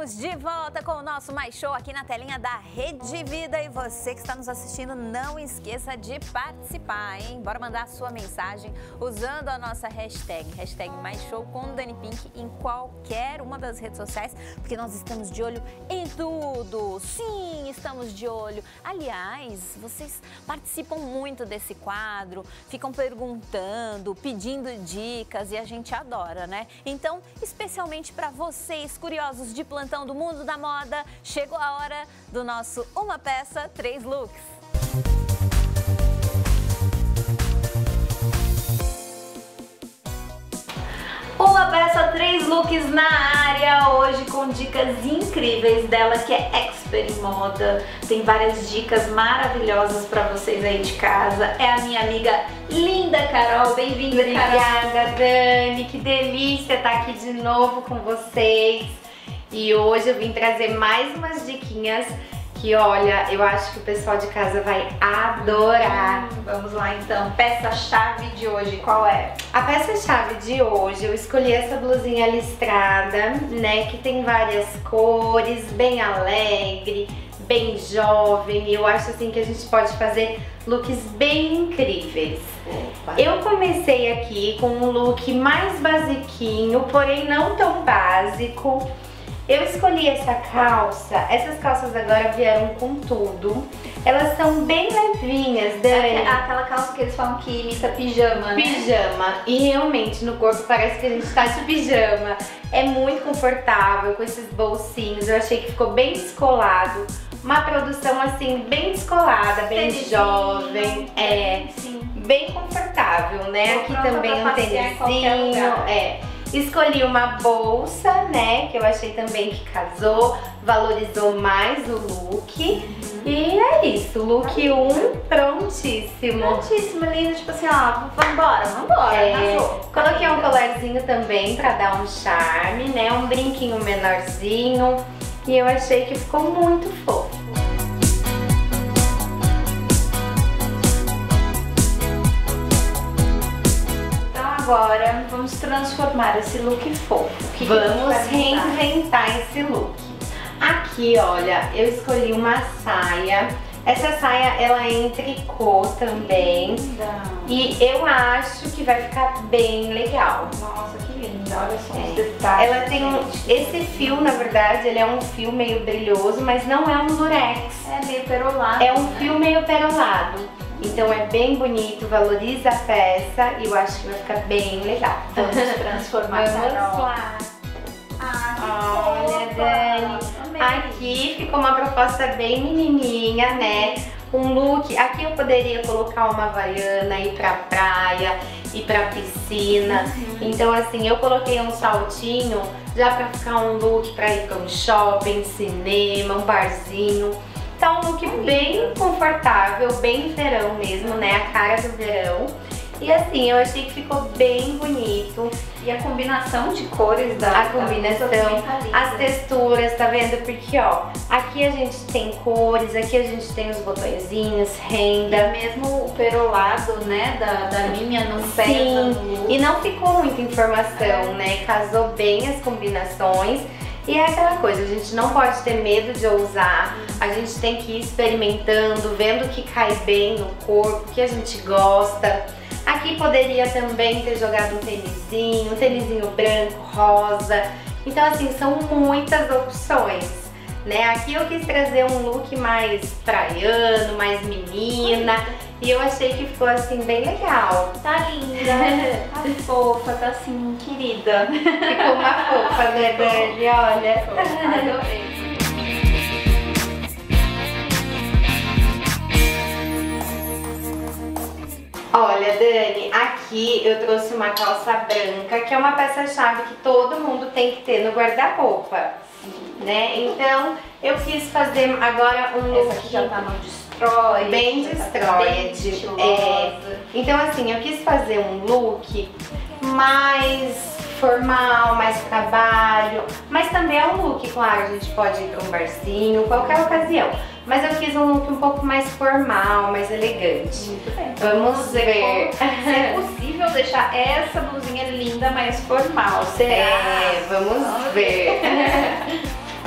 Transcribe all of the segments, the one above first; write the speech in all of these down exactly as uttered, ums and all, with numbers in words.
Estamos de volta com o nosso Mais Show aqui na telinha da Rede Vida. E você que está nos assistindo, não esqueça de participar, hein? Bora mandar a sua mensagem usando a nossa hashtag, hashtag Mais Show com Dani Pink em qualquer uma das redes sociais, porque nós estamos de olho em tudo. Sim, estamos de olho. Aliás, vocês participam muito desse quadro, ficam perguntando, pedindo dicas e a gente adora, né? Então, especialmente para vocês curiosos de plantão do mundo da moda, chegou a hora do nosso Uma Peça, Três Looks. Uma Peça, Três Looks na área, hoje com dicas incríveis dela que é expert em moda. Tem várias dicas maravilhosas para vocês aí de casa. É a minha amiga linda Carol, bem-vinda, Carol. Obrigada, Dani, que delícia estar aqui de novo com vocês. E hoje eu vim trazer mais umas diquinhas que, olha, eu acho que o pessoal de casa vai adorar. Hum, vamos lá então, peça-chave de hoje, qual é? A peça-chave de hoje, eu escolhi essa blusinha listrada, né, que tem várias cores, bem alegre, bem jovem. E eu acho assim que a gente pode fazer looks bem incríveis. Opa. Eu comecei aqui com um look mais basiquinho, porém não tão básico. Eu escolhi essa calça, essas calças agora vieram com tudo. Elas são bem levinhas, Dani. É aquela calça que eles falam que imita pijama, né? Pijama. E realmente no corpo parece que a gente tá de pijama. É muito confortável com esses bolsinhos. Eu achei que ficou bem descolado. Uma produção assim, bem descolada, bem tênisinho, jovem. É, sim. Bem confortável, né? Aqui também um tênisinho. É. Escolhi uma bolsa, né, que eu achei também que casou, valorizou mais o look. Uhum. E é isso, look um, prontíssimo. Prontíssimo, lindo, tipo assim, ó, vambora, vambora, é, coloquei um colarzinho também pra dar um charme, né, um brinquinho menorzinho. E eu achei que ficou muito fofo. Agora vamos transformar esse look fofo. Que vamos que reinventar esse look. Aqui, olha, eu escolhi uma saia. Essa saia, ela é em tricô também. Linda. E eu acho que vai ficar bem legal. Nossa, que linda. Olha só é. os detalhes. Ela tem um, esse fio, na verdade, ele é um fio meio brilhoso, mas não é um lurex. É meio perolado. É um né? fio meio perolado. Então é bem bonito, valoriza a peça e eu acho que vai ficar bem legal. Vamos transformar. Vamos lá. Ah, olha, Dani, amei. Aqui ficou uma proposta bem menininha, né? Um look, aqui eu poderia colocar uma havaiana, ir pra praia, ir pra piscina. Uhum. Então assim, eu coloquei um saltinho já pra ficar um look pra ir pra um shopping, cinema, um barzinho. Tá um look bem confortável, bem verão mesmo, né? A cara do verão. E assim, eu achei que ficou bem bonito. E a combinação de cores da A combinação, tá as texturas, tá vendo? Porque, ó, aqui a gente tem cores, aqui a gente tem os botõezinhos, renda. E mesmo o perolado, né, da, da linha não pesa. Sim, e não ficou muita informação, é. né? Casou bem as combinações. E é aquela coisa, a gente não pode ter medo de ousar, a gente tem que ir experimentando, vendo o que cai bem no corpo, o que a gente gosta. Aqui poderia também ter jogado um tênisinho, um tênisinho branco, rosa. Então assim, são muitas opções, né? Aqui eu quis trazer um look mais praiano, mais menina. E eu achei que ficou assim bem legal. Tá linda, tá fofa, tá assim, querida. Ficou uma fofa, né, Dani? Olha. Adorei. Olha, Dani, aqui eu trouxe uma calça branca, que é uma peça-chave que todo mundo tem que ter no guarda-roupa, né? Então, eu quis fazer agora um look... Essa aqui já tá no destroy. Bem destroyed. É. Então, assim, eu quis fazer um look mais formal, mais trabalho, mas também é um look, claro, a gente pode ir para um barzinho, qualquer ocasião. Mas eu fiz um look um pouco mais formal, mais elegante. Muito bem. Vamos ver. Se é possível deixar essa blusinha linda, mais formal, será? É, vamos ver.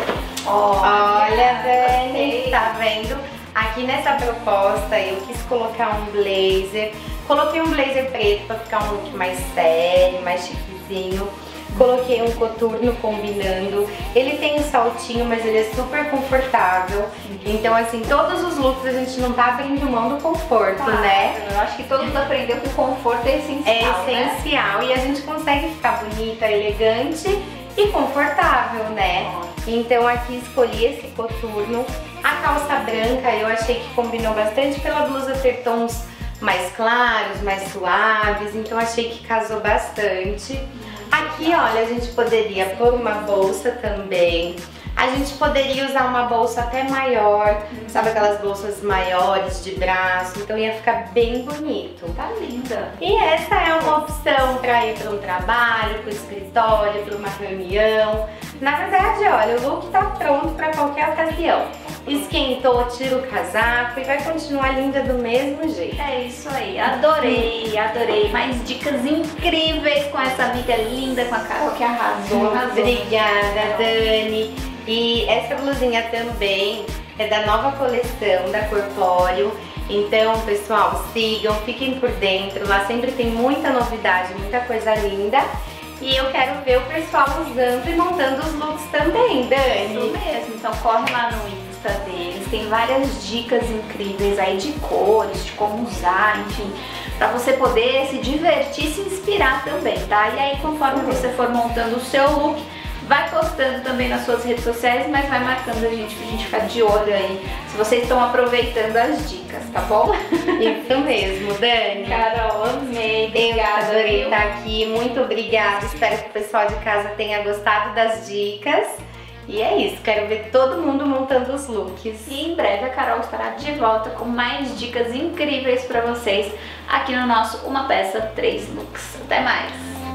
Olha, Olha Dani, tá vendo? Aqui nessa proposta eu quis colocar um blazer. Coloquei um blazer preto pra ficar um look mais sério, mais chiquezinho. Coloquei um coturno combinando. Ele tem um saltinho, mas ele é super confortável. Então, assim, todos os looks a gente não tá abrindo mão do conforto, claro, né? Eu acho que todo mundo aprendeu que o conforto é essencial, É essencial, né? E a gente consegue ficar bonita, elegante e confortável, né? Então, aqui escolhi esse coturno. A calça branca eu achei que combinou bastante pela blusa ter tons mais claros, mais suaves. Então, achei que casou bastante. Aqui, olha, a gente poderia pôr uma bolsa também. A gente poderia usar uma bolsa até maior, sabe aquelas bolsas maiores de braço, então ia ficar bem bonito. Tá linda! E essa é uma opção para ir para um trabalho, para o escritório, para uma reunião. Na verdade, olha, o look tá pronto para qualquer ocasião. Esquentou, tira o casaco e vai continuar linda do mesmo jeito. É isso aí, adorei, adorei. Mais dicas incríveis com essa amiga linda, com a Carol que arrasou. arrasou. Obrigada, Dani. E essa blusinha também é da nova coleção da Corpóreo. Então, pessoal, sigam, fiquem por dentro. Lá sempre tem muita novidade, muita coisa linda. E eu quero ver o pessoal usando e montando os looks também, Dani. Isso mesmo, então corre lá no Insta deles. Tem várias dicas incríveis aí de cores, de como usar, enfim, pra você poder se divertir, se inspirar também, tá? E aí, conforme você for montando o seu look, vai postando também nas suas redes sociais, mas vai marcando a gente pra gente ficar de olho aí se vocês estão aproveitando as dicas, tá bom? Isso mesmo, Dani. Carol, amei. Obrigada. Eu adorei estar aqui. Muito obrigada. Espero que o pessoal de casa tenha gostado das dicas. E é isso, quero ver todo mundo montando os looks. E em breve a Carol estará de volta com mais dicas incríveis pra vocês aqui no nosso Uma Peça, Três Looks. Até mais!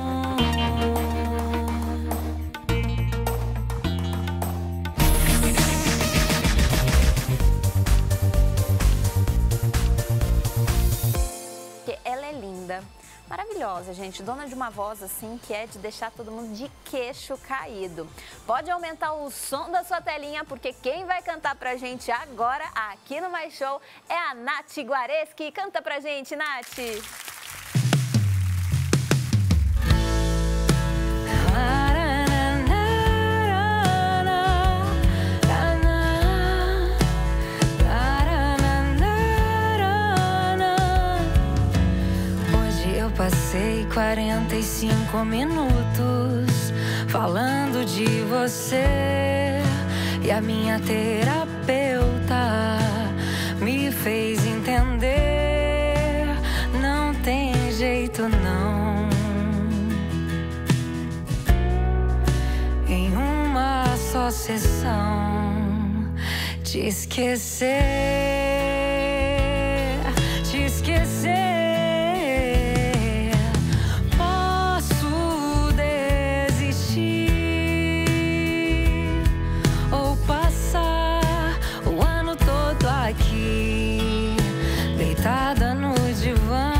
Maravilhosa, gente, dona de uma voz assim que é de deixar todo mundo de queixo caído. Pode aumentar o som da sua telinha, porque quem vai cantar pra gente agora aqui no Mais Show é a Nath Guareschi. Canta pra gente, Nath! Passei quarenta e cinco minutos falando de você e a minha terapeuta me fez entender, não tem jeito não, em uma só sessão te esquecer, te esquecer. Deitada no divã,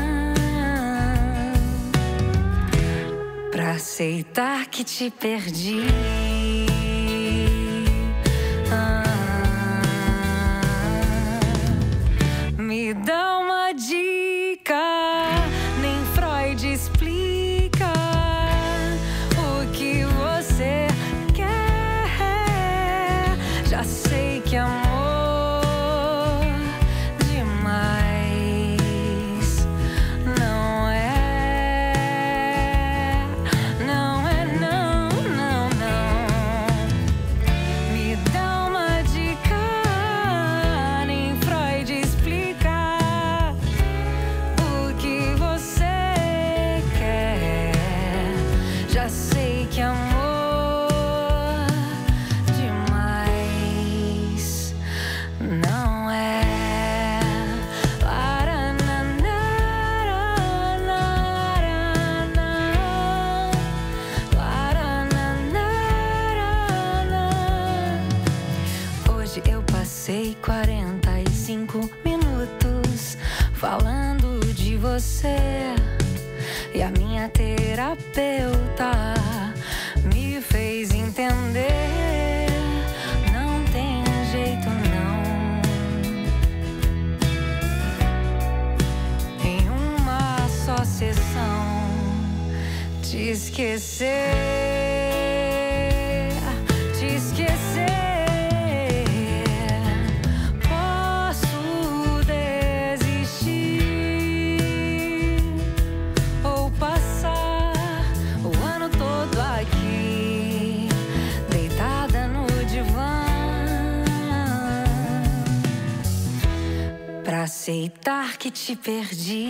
pra aceitar que te perdi. Ah, me dá uma dica, nem Freud explica o que você quer. Já sei que amor quarenta e cinco minutos falando de você e a minha terapeuta me fez entender, obsessão te esquecer, te esquecer. Posso desistir ou passar o ano todo aqui, deitada no divã, pra aceitar que te perdi.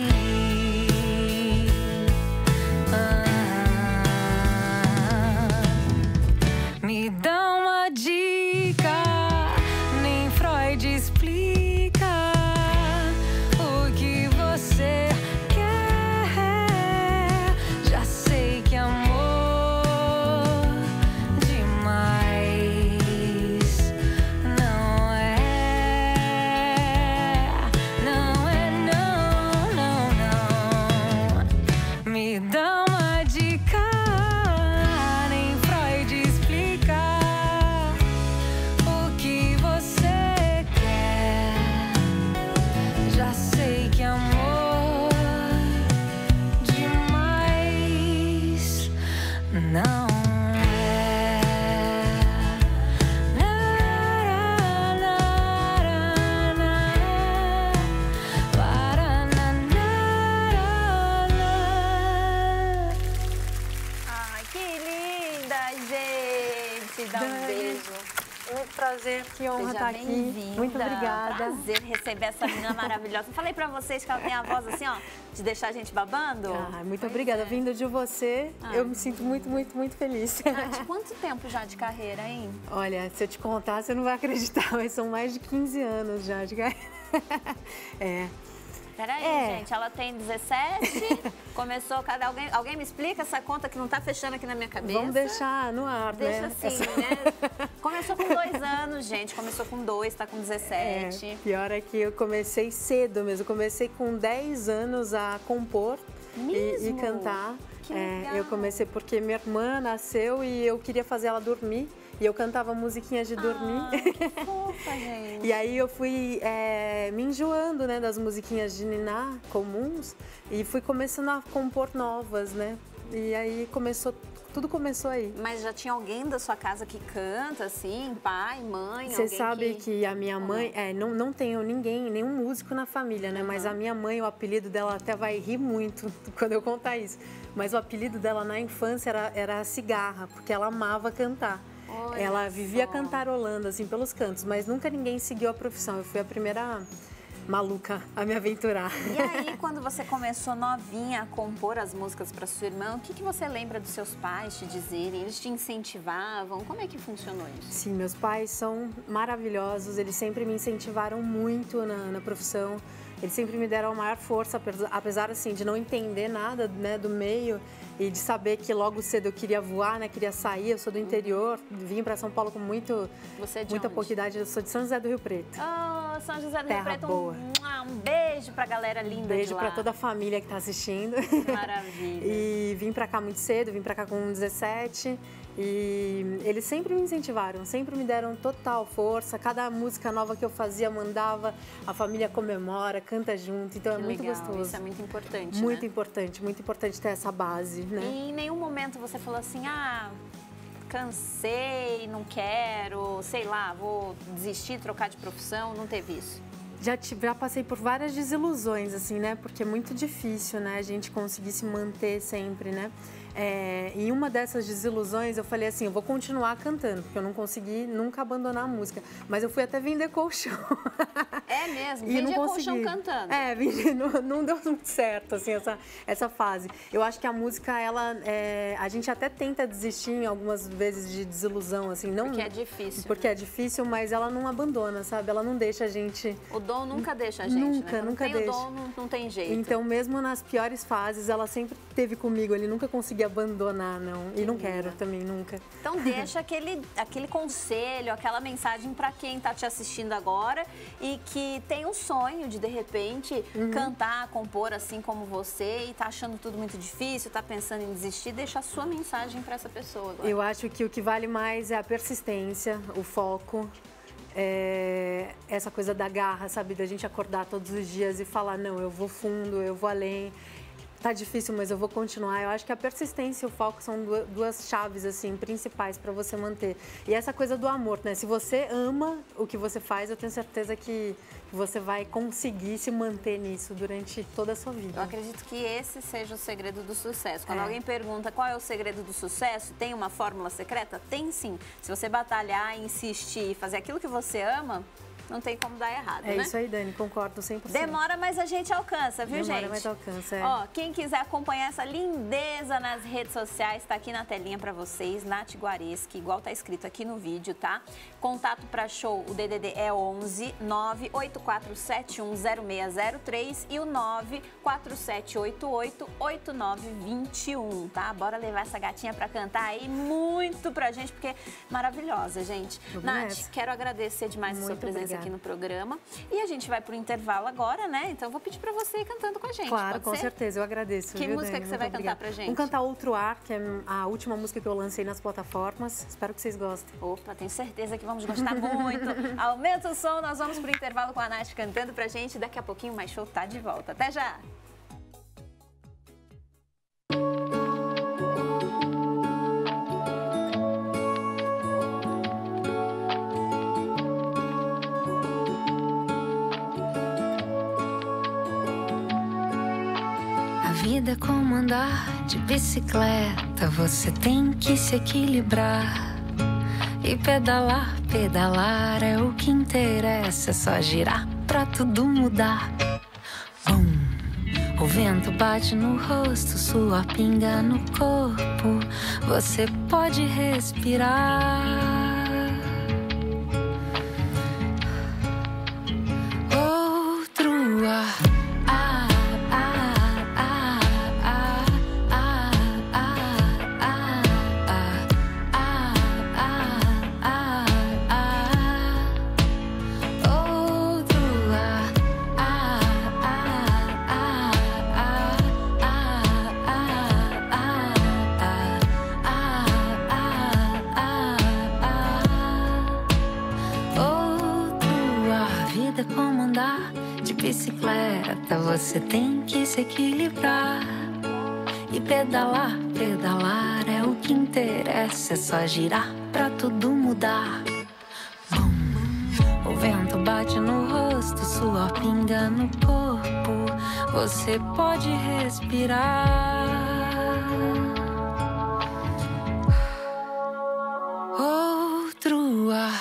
Me dá uma dica, nem Freud explica o que você quer. Já sei que amor demais não é, não é, não, não, não. Me dá uma dica. Não Ai, que linda, gente! Dá um beijo. Muito prazer, que honra Seja estar aqui. bem-vinda. Muito obrigada. Prazer receber essa menina maravilhosa. Falei pra vocês que ela tem a voz assim, ó, de deixar a gente babando. Ah, muito Pois obrigada. é. Vindo de você, Ah. eu me sinto muito, muito, muito feliz. Nath, quanto tempo já de carreira, hein? Olha, se eu te contar, você não vai acreditar, mas são mais de quinze anos já de carreira. É. Peraí, É. gente, ela tem dezessete, começou, cada alguém, alguém me explica essa conta que não tá fechando aqui na minha cabeça? Vamos deixar no ar, Deixa né? assim, Essa- né? Começou com dois anos, gente, começou com dois, tá com É, dezessete. pior é que eu comecei cedo mesmo. Eu comecei com dez anos a compor e, e Mesmo? cantar. Que É, legal. eu comecei porque minha irmã nasceu e eu queria fazer ela dormir. E eu cantava musiquinhas de dormir. Ah, que fofa, gente. E aí eu fui é, me enjoando, né, das musiquinhas de niná comuns e fui começando a compor novas, né? E aí começou, tudo começou aí. Mas já tinha alguém da sua casa que canta, assim, pai, mãe, Você alguém sabe que... que a minha mãe, é, não, não tenho ninguém, nenhum músico na família, né? Mas a minha mãe, o apelido dela até vai rir muito quando eu contar isso. Mas o apelido dela na infância era, era a cigarra, porque ela amava cantar. Olha Ela vivia só. cantarolando, assim, pelos cantos, mas nunca ninguém seguiu a profissão. Eu fui a primeira maluca a me aventurar. E aí, quando você começou novinha a compor as músicas para sua irmã, o que, que você lembra dos seus pais te dizerem? Eles te incentivavam? Como é que funcionou isso? Sim, meus pais são maravilhosos, eles sempre me incentivaram muito na, na profissão. Eles sempre me deram a maior força, apesar- apesar assim, de não entender nada, né, do meio e de saber que logo cedo eu queria voar, né, queria sair. Eu sou do interior, vim para São Paulo com muito, Você é de muita onde? pouca idade. Eu sou de São José do Rio Preto. Oh, São José do Rio Terra Preto, boa. um, um beijo pra galera linda Beijo de lá. para toda a família que está assistindo. Maravilha. E vim para cá muito cedo, vim para cá com dezessete. E eles sempre me incentivaram, sempre me deram total força. Cada música nova que eu fazia, mandava, a família comemora, canta junto. Então Que é muito legal, gostoso. Isso é muito importante, Muito né? importante, muito importante ter essa base, né? E em nenhum momento você falou assim, ah, cansei, não quero, sei lá, vou desistir, trocar de profissão, não teve isso? Já, tive- já passei por várias desilusões, assim, né? Porque é muito difícil, né? A gente conseguir se manter sempre, né? É, em uma dessas desilusões, eu falei assim, eu vou continuar cantando, porque eu não consegui nunca abandonar a música. Mas eu fui até vender colchão. É mesmo? E não Vendia colchão consegui. cantando? É, vendi, não, não deu muito certo, assim, essa, essa fase. Eu acho que a música, ela, é, a gente até tenta desistir em algumas vezes de desilusão, assim. Não, Porque é difícil, Porque né? é difícil, mas ela não abandona, sabe? Ela não deixa a gente... O dom nunca deixa a gente, Nunca, né? Quando nunca tem deixa. o dom, não, não tem jeito. Então, mesmo nas piores fases, ela sempre esteve comigo. Ele nunca consegui abandonar, não. E não quero também, nunca. Então deixa aquele, aquele conselho, aquela mensagem para quem está te assistindo agora e que tem um sonho de, de repente, Uhum. cantar, compor assim como você e tá achando tudo muito difícil, tá pensando em desistir, deixa a sua mensagem para essa pessoa agora. Eu acho que o que vale mais é a persistência, o foco, é essa coisa da garra, sabe? Da gente acordar todos os dias e falar, não, eu vou fundo, eu vou além. tá difícil, mas eu vou continuar. Eu acho que a persistência e o foco são duas chaves, assim, principais para você manter. E essa coisa do amor, né? Se você ama o que você faz, eu tenho certeza que você vai conseguir se manter nisso durante toda a sua vida. Eu acredito que esse seja o segredo do sucesso. Quando é. alguém pergunta qual é o segredo do sucesso, tem uma fórmula secreta? Tem sim. Se você batalhar, insistir, fazer aquilo que você ama, não tem como dar errado, é né? É isso aí, Dani, concordo cem por cento. Demora, mas a gente alcança, viu, Demora, gente? mas alcança, é. Ó, quem quiser acompanhar essa lindeza nas redes sociais, tá aqui na telinha pra vocês, Nath Guareschi, igual tá escrito aqui no vídeo, tá? Contato pra show, o D D D é onze nove oito quatro sete um zero seis zero três e o nove quatro sete oito oito oito nove dois um, tá? Bora levar essa gatinha pra cantar aí muito pra gente, porque é maravilhosa, gente. Nath, quero agradecer demais a sua presença aqui no programa. E a gente vai pro intervalo agora, né? Então eu vou pedir pra você ir cantando com a gente. Claro, pode com ser? certeza, eu agradeço. Que viu, música Dani? que você Muito vai obrigada. cantar pra gente? Vamos cantar Outro Ar, que é a última música que eu lancei nas plataformas. Espero que vocês gostem. Opa, tenho certeza que vamos gostar muito. Aumenta o som, nós vamos pro intervalo com a Nath cantando pra gente. Daqui a pouquinho o Mais Show tá de volta. Até já! A vida é como andar de bicicleta, você tem que se equilibrar. E pedalar, pedalar é o que interessa, é só girar pra tudo mudar. Bum, o vento bate no rosto, suor pinga no corpo, você pode respirar. Outro ar. Bicicleta, você tem que se equilibrar. E pedalar, pedalar é o que interessa, é só girar pra tudo mudar. Bum, o vento bate no rosto, suor pinga no corpo, você pode respirar. Outro ar.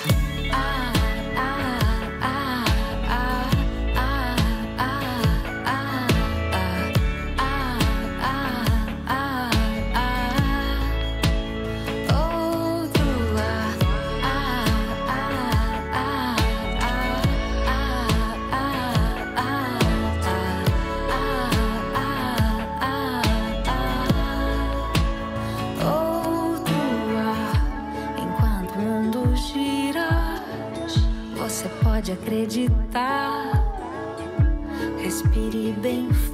Acreditar, respire bem